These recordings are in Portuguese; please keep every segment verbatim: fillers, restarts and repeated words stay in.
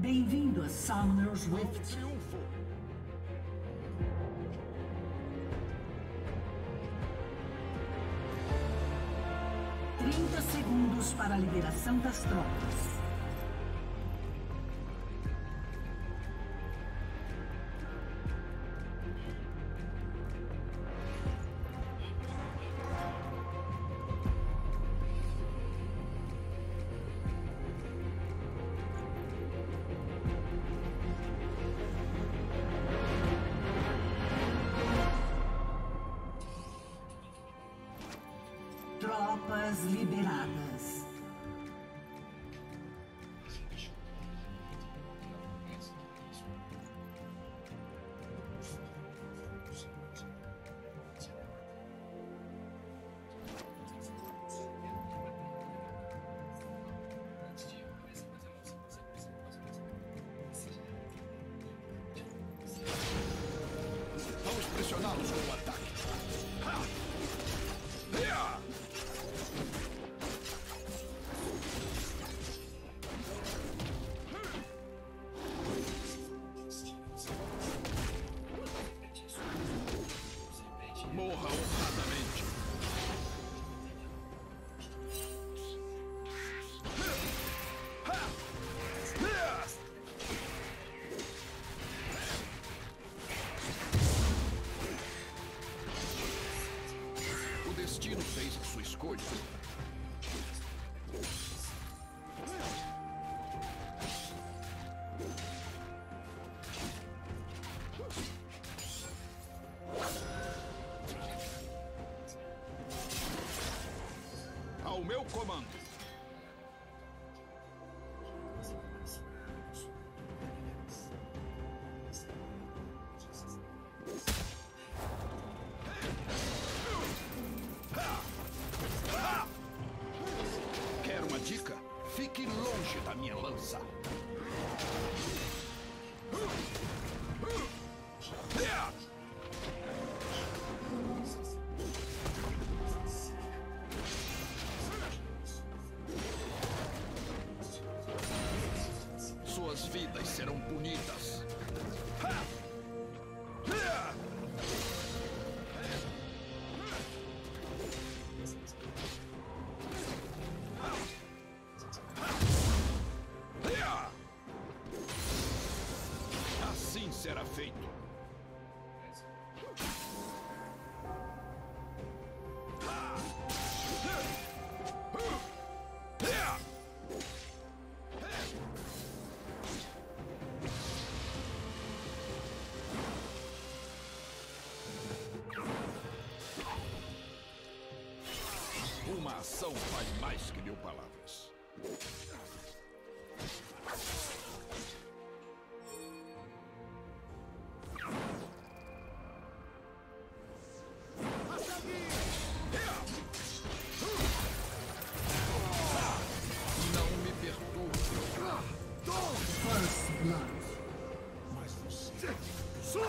Bem-vindo a Summoner's Rift. Triunfo! trinta segundos para a liberação das tropas. Tropas liberadas. Vamos pressioná-los com o ataque. Ha! Hiya! Morra honradamente. O destino fez a sua escolha. Ao meu comando. Quer uma dica? Fique longe da minha lança. Suas vidas serão punidas. Assim será feito. Uma ação faz mais que mil palavras. Não me perturbe. First Blood. Mas você... Sou!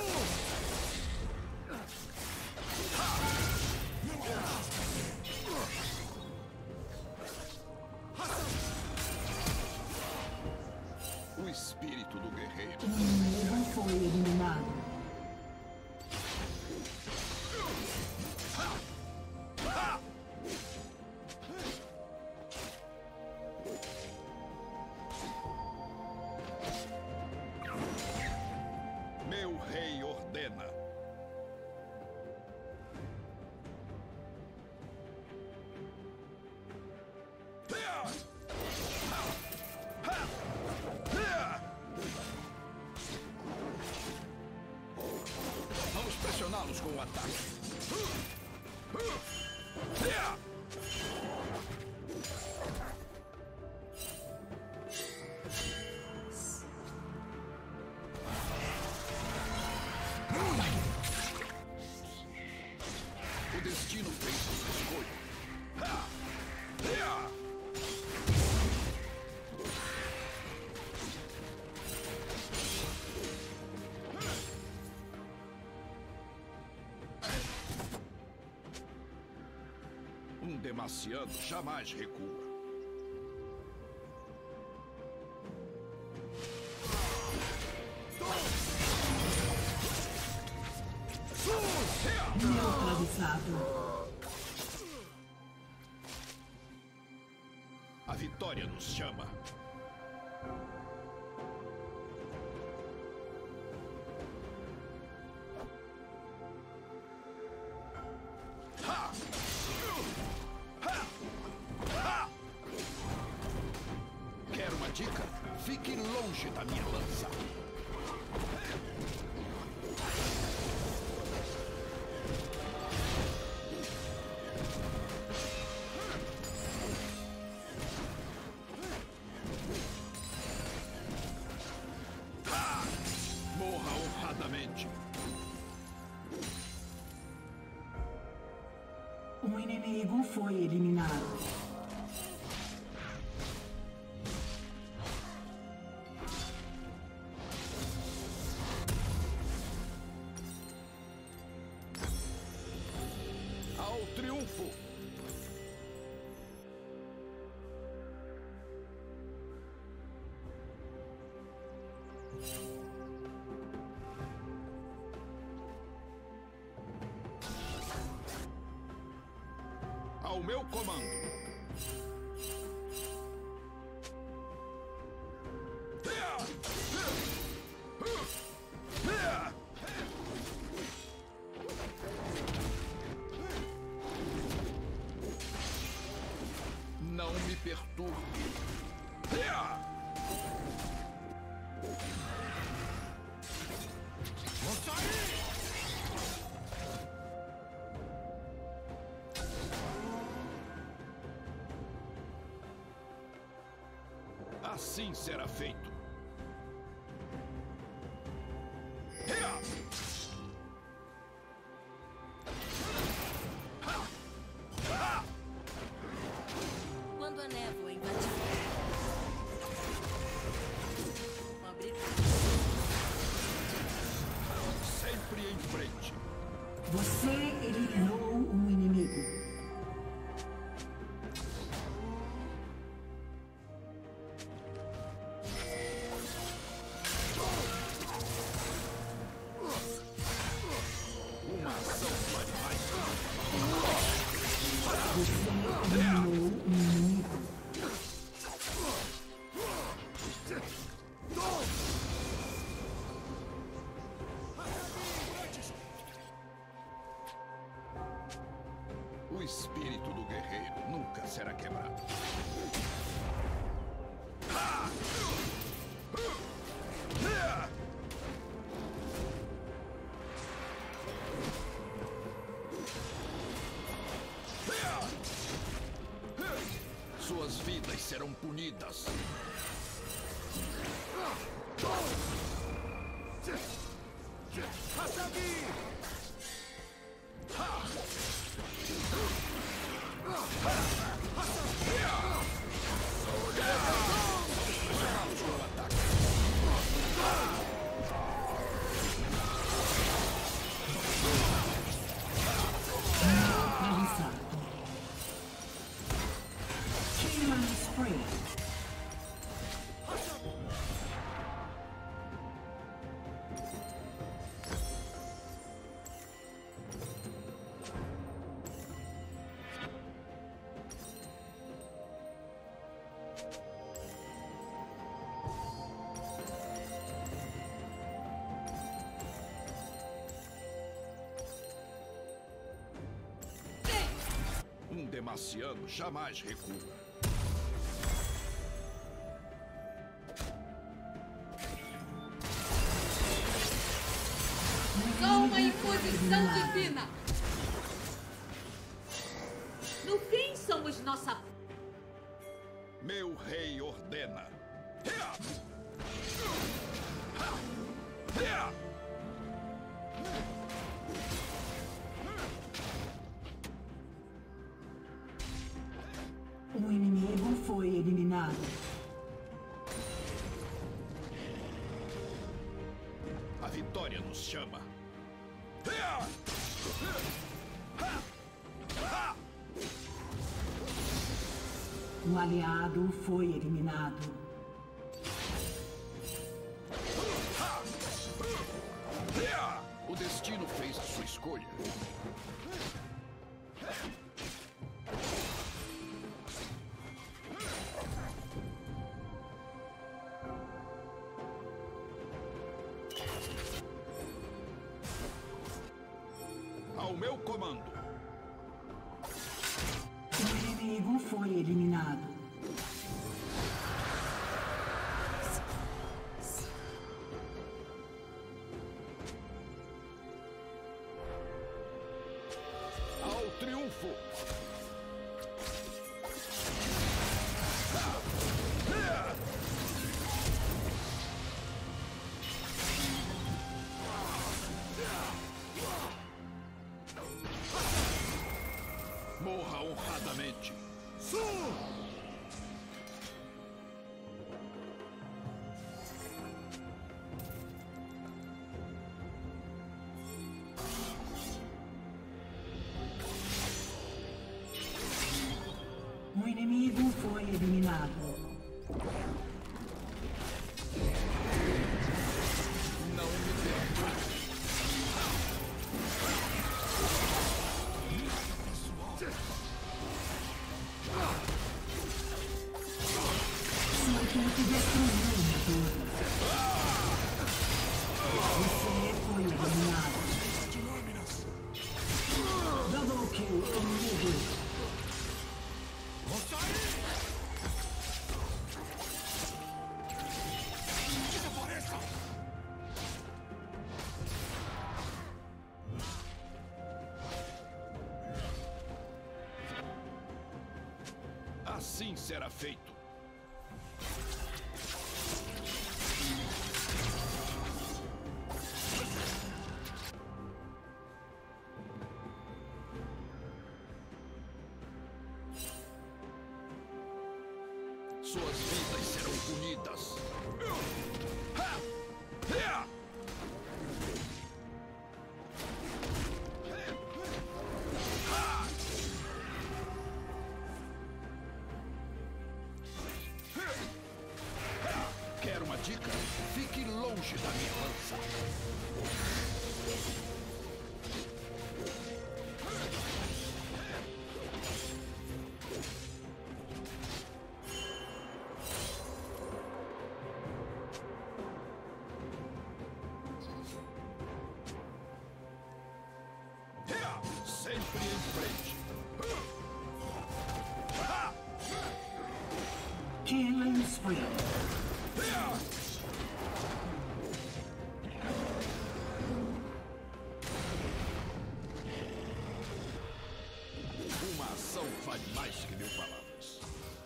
O espírito do guerreiro. O inimigo foi eliminado. Meu rei ordena. Vamos pressioná-los com o ataque. O destino fez a sua escolha. Um demaciano jamais recua. neutralizado. A vitória nos chama. Ha! Ha! Ha! Quer uma dica? Fique longe da minha lança. Um inimigo foi eliminado. Ao triunfo! Ao meu comando. Não me perturbe. Vou sair! Assim será feito. Quando a névoa invadir, Sempre em frente. Você eliminou um inimigo. Uma ação vale mais. Você eliminou um inimigo. O espírito do guerreiro nunca será quebrado. Suas vidas serão punidas. Neutralizado. Killing spree. Um demaciano jamais recua. só uma imposição divina. No fim, somos nossa... Meu rei ordena. Um inimigo foi eliminado. A vitória nos chama. Um aliado foi eliminado. O destino fez a sua escolha. meu comando. O inimigo foi eliminado. Ao triunfo! Morra honradamente. Sul! O inimigo foi eliminado. Não me perdoe. Sua equipe destruiu uma torre. Você foi eliminado. Double kill inimigo. Assim será feito. Suas vidas serão punidas. Quer uma dica? Fique longe da minha lança. Sempre em frente. Killing spree. Uma ação vale mais que mil palavras.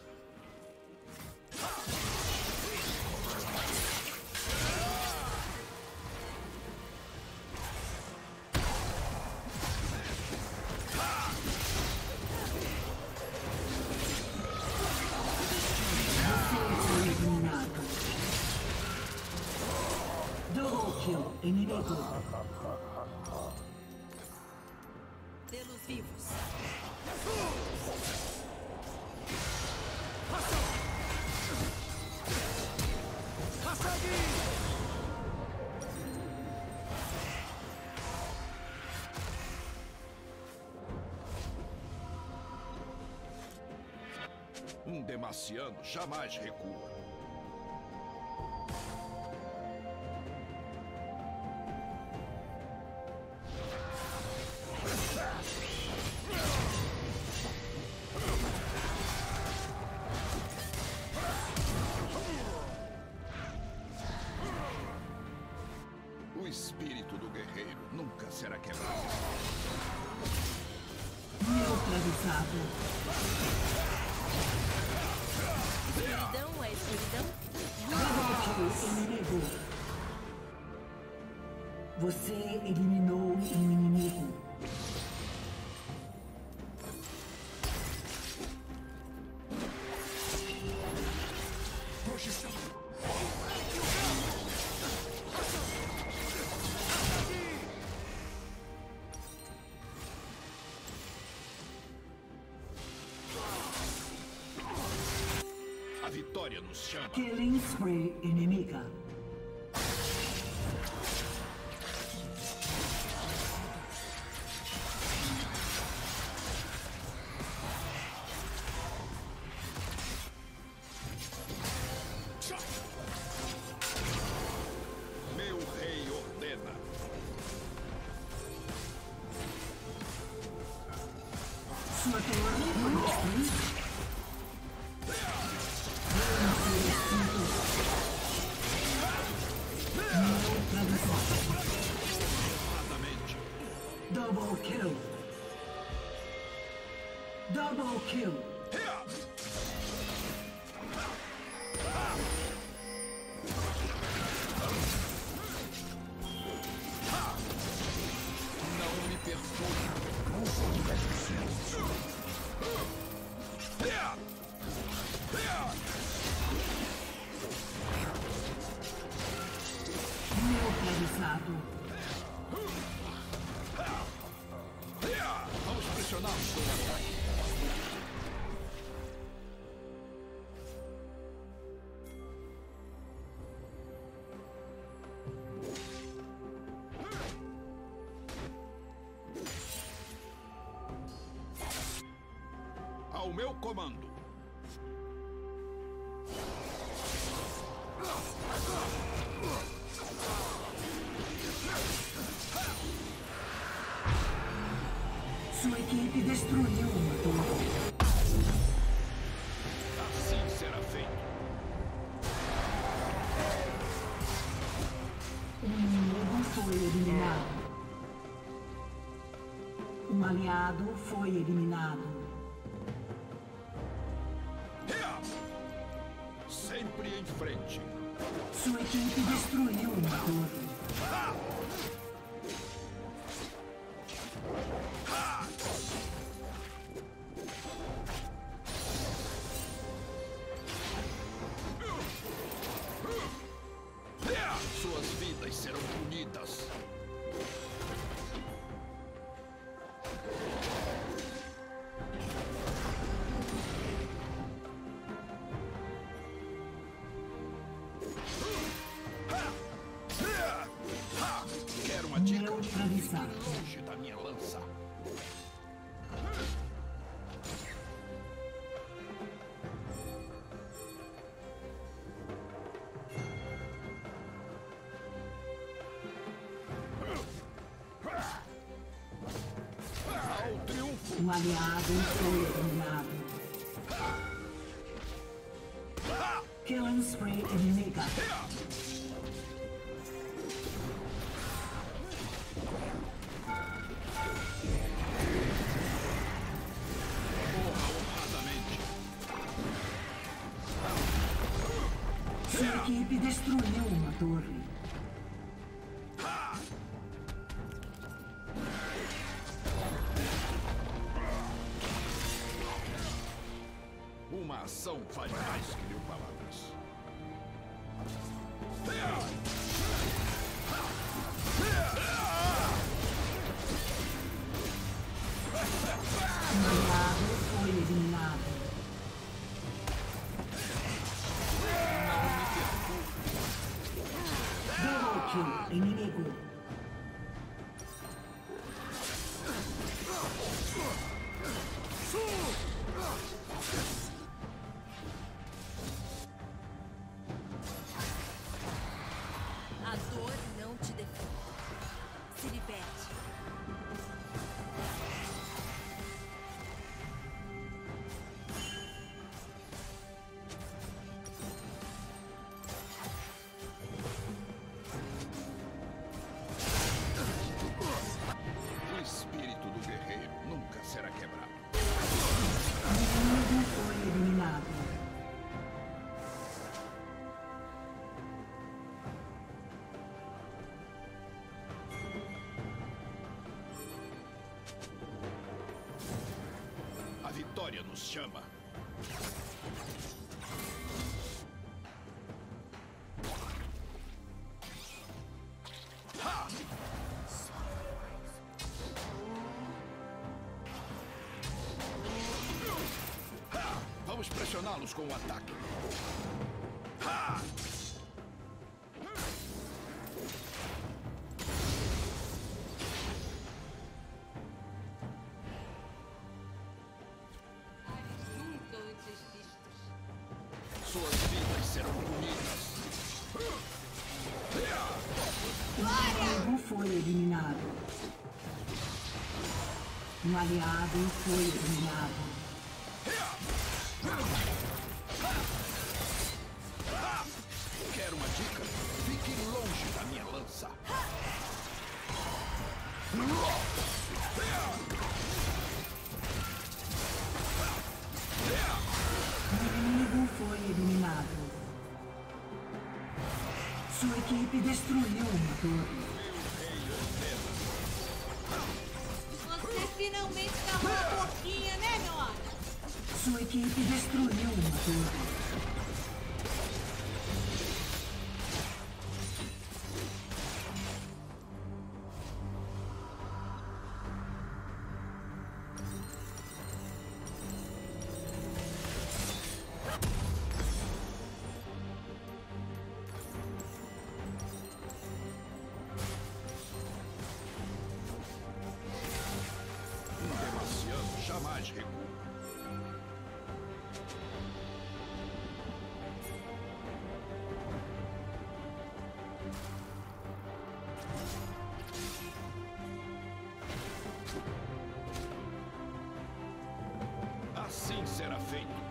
Double kill inimigo. Pelos vivos. Um demaciano jamais recua. O espírito do guerreiro nunca será quebrado. Neutralizado. Escuridão é escuridão? Double kill inimigo. Você eliminou um inimigo. A vitória nos chama. Killing spree inimiga. Meu rei ordena. Sua torre foi destruída. Double kill. Double kill. Não me perturbe. Neutralizado. Vamos pressioná-los com o ataque. Ao meu comando. Sua equipe destruiu uma torre. Assim será feito. Um inimigo foi eliminado. Um aliado foi eliminado. Sempre em frente. Sua equipe destruiu uma torre. Suas vidas serão punidas. Quero uma dica? Neutralizado. Fique longe da minha lança. Ao triunfo. Um aliado foi eliminado. Killing spree inimiga. Honradamente. Sua equipe destruiu uma torre. Uma ação faz mais que mil palavras. Um aliado foi eliminado. Double kill inimigo. A dor não te defende. Se liberte. O espírito do guerreiro nunca será quebrado. O inimigo foi eliminado. A vitória nos chama. Ha! Ha! Vamos pressioná-los com o ataque. Ha! Nunca antes vistos. Suas vidas serão punidas. O inimigo foi eliminado. Um aliado foi eliminado. Quer uma dica? Fique longe da minha lança. O inimigo foi eliminado. Sua equipe destruiu uma torre. Você finalmente calou a boquinha, né, Nora? Sua equipe destruiu uma torre. Jamais recuo. Assim será feito.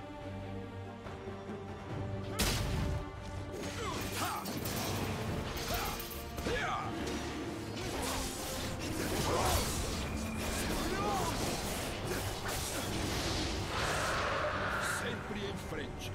Sempre em frente.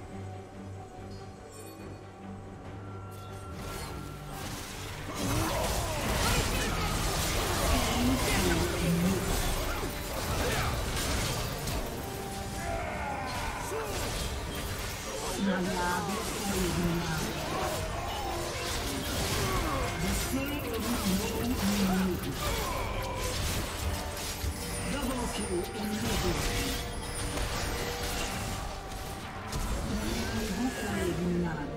Um aliado foi eliminado. Você eliminou o inimigo. Double kill inimigo. O inimigo foi eliminado.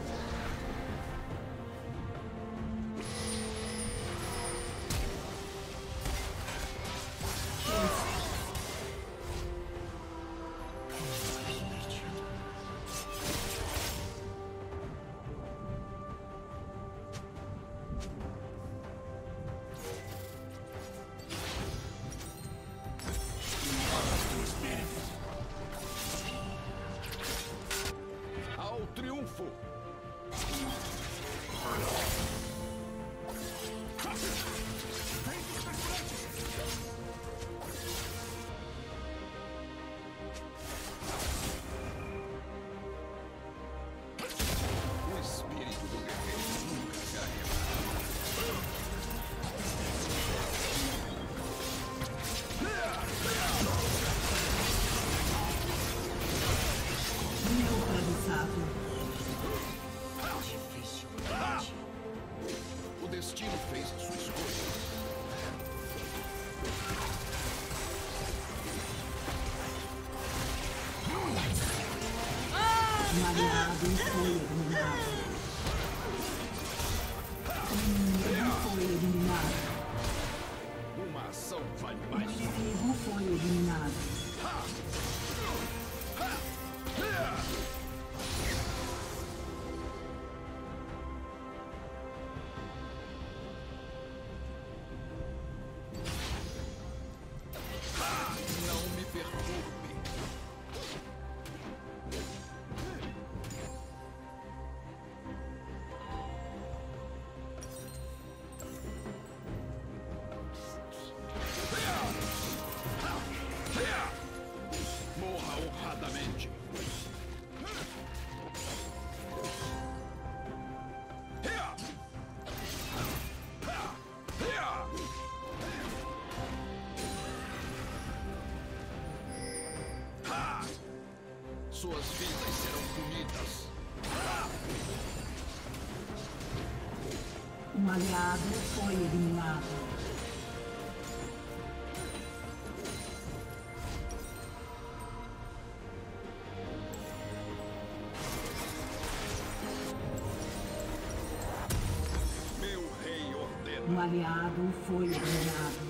Ao triunfo! O espírito do guerreiro nunca se Neutralizado. O destino fez a sua escolha. Um aliado foi eliminado. O inimigo foi eliminado. Uma ação vale O mais. inimigo foi eliminado. Não me perturbe. Morra honradamente. Suas vidas serão punidas. Um aliado foi eliminado. Meu rei ordena. Um aliado foi eliminado.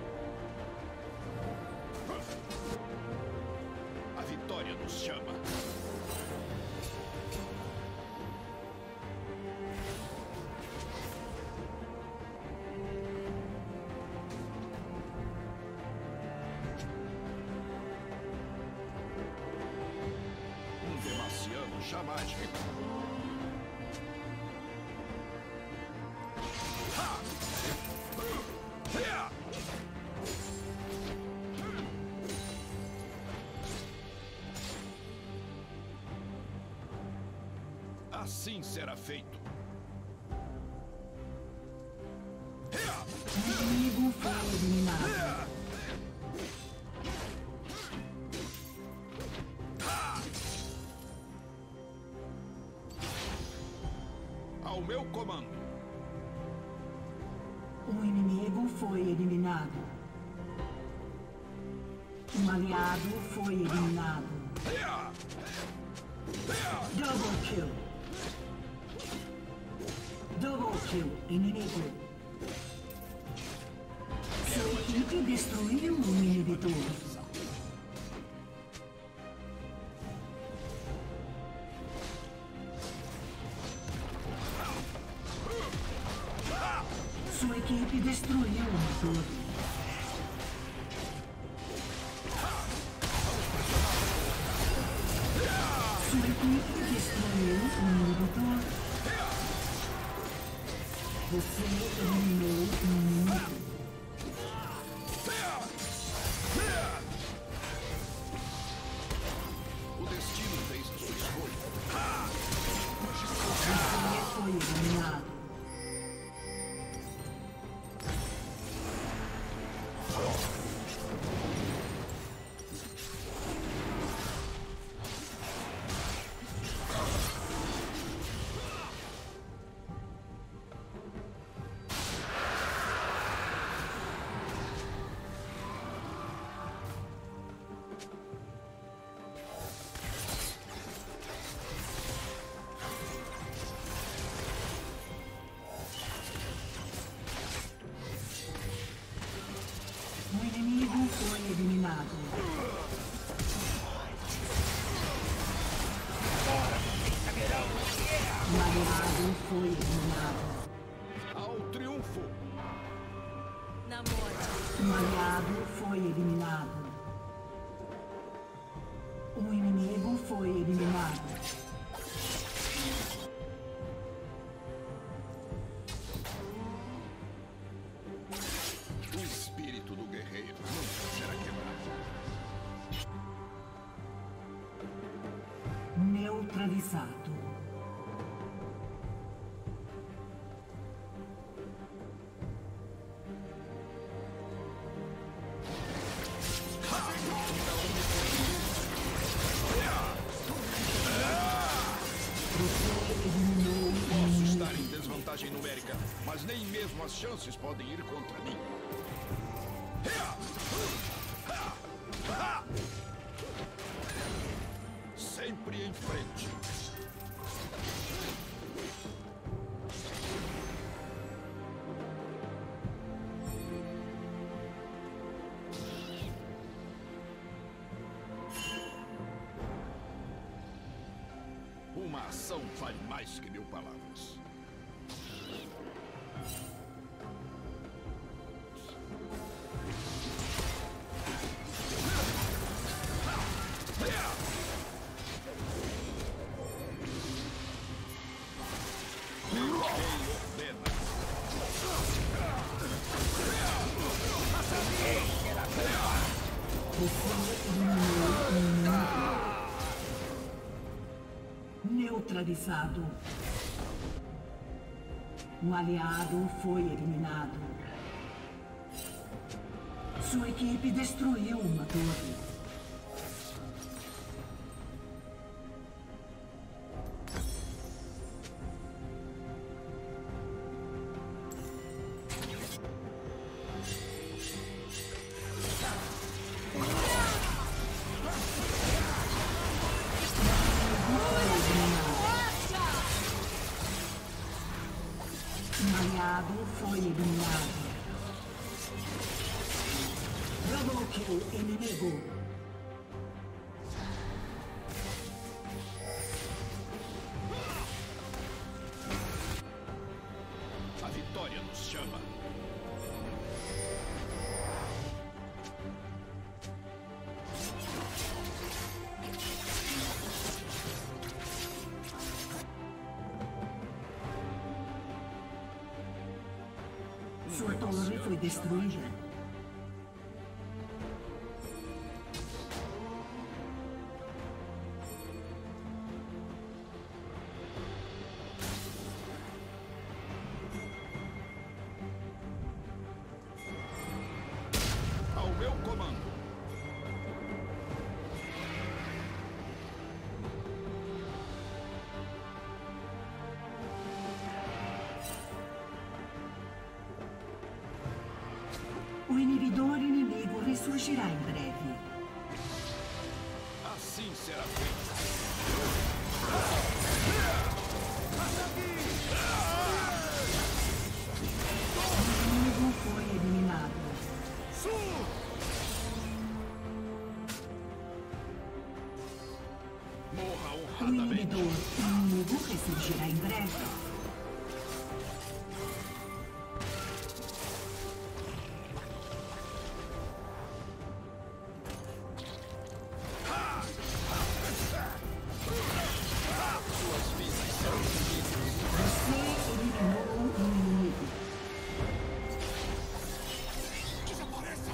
A vitória nos chama. guerreano jamais recuou. Assim será feito. O inimigo foi eliminado. Ao meu comando. O inimigo foi eliminado. Um aliado foi eliminado. Double kill. Double kill, inimigo. Sua equipe destruiu um inibidor. Sua equipe destruiu uma torre. Sua equipe destruiu um inibidor. Você eliminou um inimigo. O destino fez a sua escolha. Você foi eliminado. O inimigo foi eliminado. O aliado foi eliminado. Ao triunfo. Na morte. Um aliado foi eliminado. Um inimigo foi eliminado. O espírito do guerreiro nunca será quebrado. Neutralizado. Posso estar em desvantagem numérica, mas nem mesmo as chances podem ir contra mim. Sempre em frente. Uma ação vale mais que mil palavras. Neutralizado. Um aliado foi eliminado. Sua equipe destruiu uma torre. Um aliado foi eliminado. Double kill inimigo. A vitória nos chama. Sua torre foi destruída. Ao meu comando. O inibidor inimigo ressurgirá em breve. Assim será feito. O inimigo foi eliminado. Morra O honradamente. inibidor inimigo ressurgirá em breve. Suas vidas serão finitas. Você eliminou um inimigo. Desapareça.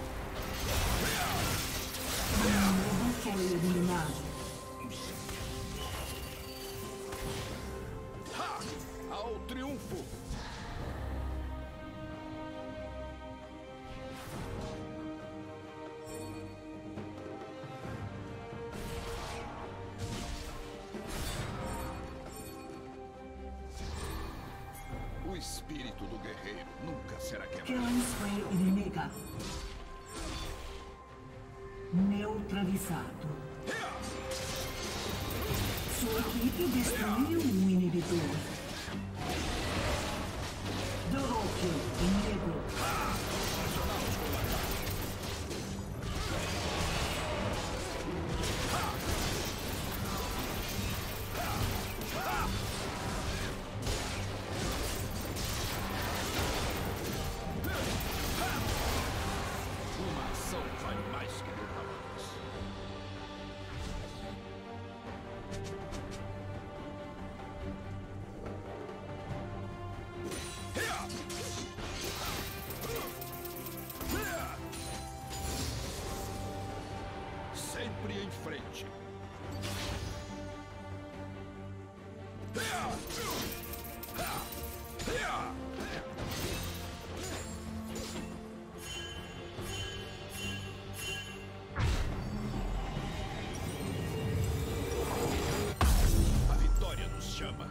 O inimigo foi eliminado. Ha! Ao triunfo. O espírito do guerreiro nunca será quebrado. Kills foi inimiga. Neutralizado. Sua equipe destruiu um inibidor. Double kill inimigo. Uma ação vai mais que nunca mais. Sempre em frente. A vitória nos chama.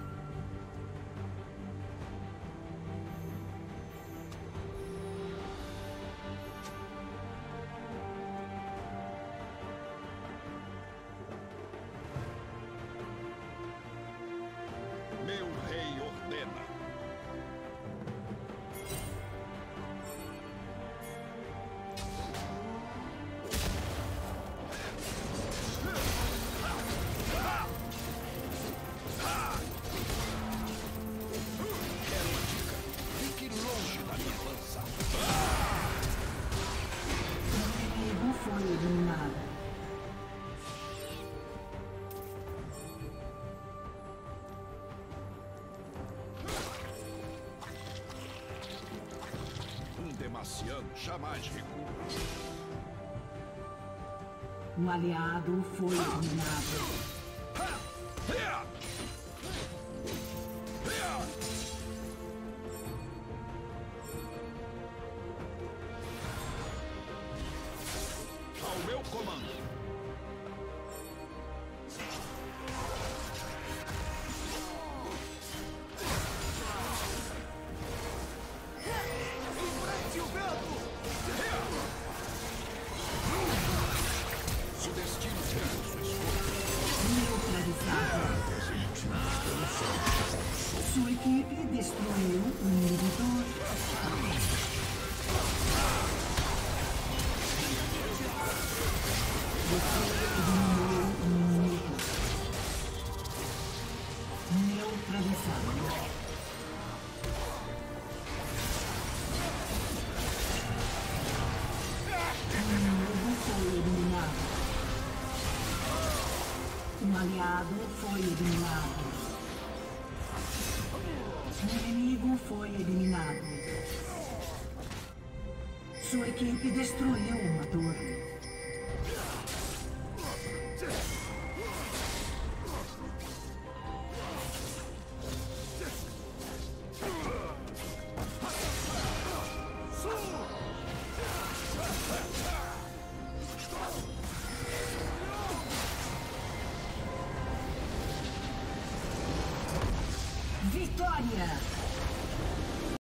Meu rei ordena. Quero uma dica? Fique longe da minha lança. O inimigo foi eliminado. Um demaciano jamais recua. Um aliado foi eliminado. Ao meu comando. Enfrente o vento! Se o destino fez a sua escolha. Neutralizado. Sua equipe destruiu um inibidor. Você eliminou um inimigo. Neutralizado. Um inimigo foi eliminado. Um aliado foi eliminado. Um inimigo foi eliminado. Sua equipe destruiu uma torre. Vitória!